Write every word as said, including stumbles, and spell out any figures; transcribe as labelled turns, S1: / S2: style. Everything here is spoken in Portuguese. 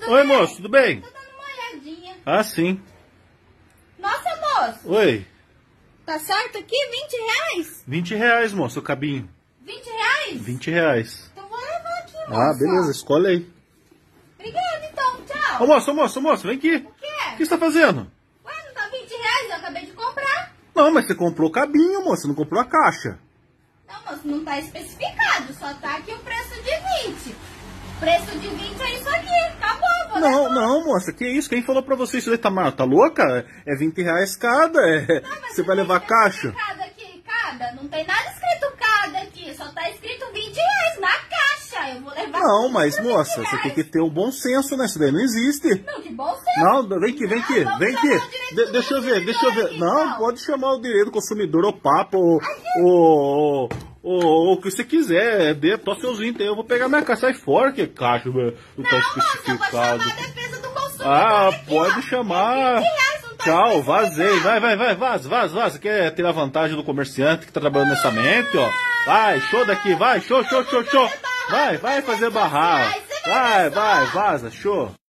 S1: Oi, moço, tudo bem?
S2: Tô dando uma olhadinha.
S1: Ah, sim.
S2: Nossa, moço.
S1: Oi.
S2: Tá certo aqui? vinte reais?
S1: vinte reais, moço, o cabinho.
S2: vinte reais?
S1: vinte reais.
S2: Então vou levar aqui, moço.
S1: Ah, beleza, escolhe aí.
S2: Obrigada, então. Tchau.
S1: Ô, moço, ô, moço, ô, moço, vem aqui.
S2: O quê?
S1: O que você tá fazendo?
S2: Ué, não tá vinte reais? Eu acabei de comprar.
S1: Não, mas você comprou o cabinho, moço, você não comprou a caixa.
S2: Não, moço, não tá especificado. Só tá aqui o preço de vinte. O preço de vinte é isso aqui. Acabou, vou
S1: Não,
S2: levar.
S1: não, moça, que isso? Quem falou pra você isso daí? Tá, ma- tá louca? É vinte reais cada. É...
S2: Não, mas
S1: Você
S2: não
S1: vai
S2: tem
S1: levar a caixa?
S2: Cada aqui, cada. Não tem nada escrito cada aqui. Só tá escrito vinte reais na caixa. Eu vou levar.
S1: Não,
S2: tudo
S1: mas
S2: por
S1: moça,
S2: vinte
S1: você tem
S2: reais.
S1: que ter um bom senso, né? Isso daí não existe.
S2: Não, que bom senso.
S1: Não, vem aqui, vem
S2: Não,
S1: aqui,
S2: vamos
S1: vem
S2: chamar
S1: aqui.
S2: o direito
S1: De-
S2: do
S1: deixa eu ver, deixa eu ver.
S2: consumidor
S1: Não,
S2: aqui, então.
S1: pode chamar o direito do consumidor, o papo, o, o, o, o que você quiser. Dê, tô seuzinho, então eu vou pegar minha caixa. Sai fora, que caixa não tá
S2: Não, moça, eu vou
S1: especificado.
S2: chamar a defesa do consumidor.
S1: Ah,
S2: aqui,
S1: pode
S2: ó.
S1: chamar.
S2: É vinte reais, não tá
S1: Tchau,
S2: especificado.
S1: vazei. Vai, vai, vai, vaza, vaza, vaza. Quer ter a vantagem do comerciante que tá trabalhando nessa mente, ó. Vai, show daqui, vai, show, show, show, show. Vai, vai fazer barraco. Vai, vai, vaza, show.